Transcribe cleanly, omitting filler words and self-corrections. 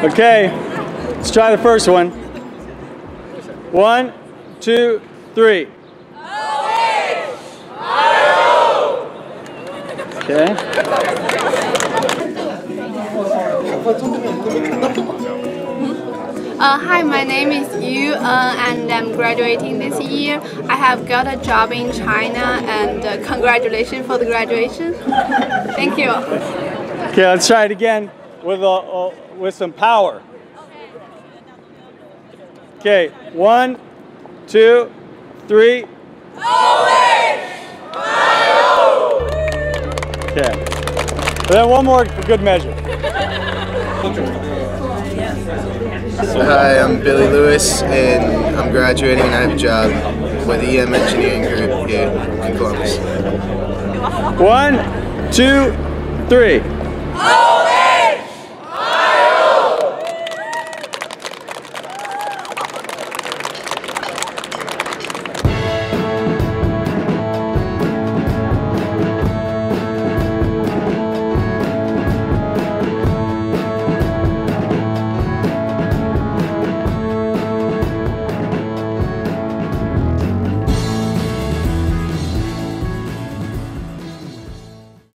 Okay, let's try the first one. 1, 2, 3. Okay. Hi, my name is Yu, and I'm graduating this year. I have got a job in China, and congratulations for the graduation. Thank you. Okay, let's try it again with some power. Okay, 1, 2, 3. Okay. Then one more for good measure. Hi, I'm Billy Lewis, and I'm graduating, and I have a job with the EM Engineering Group here in Columbus. 1, 2, 3.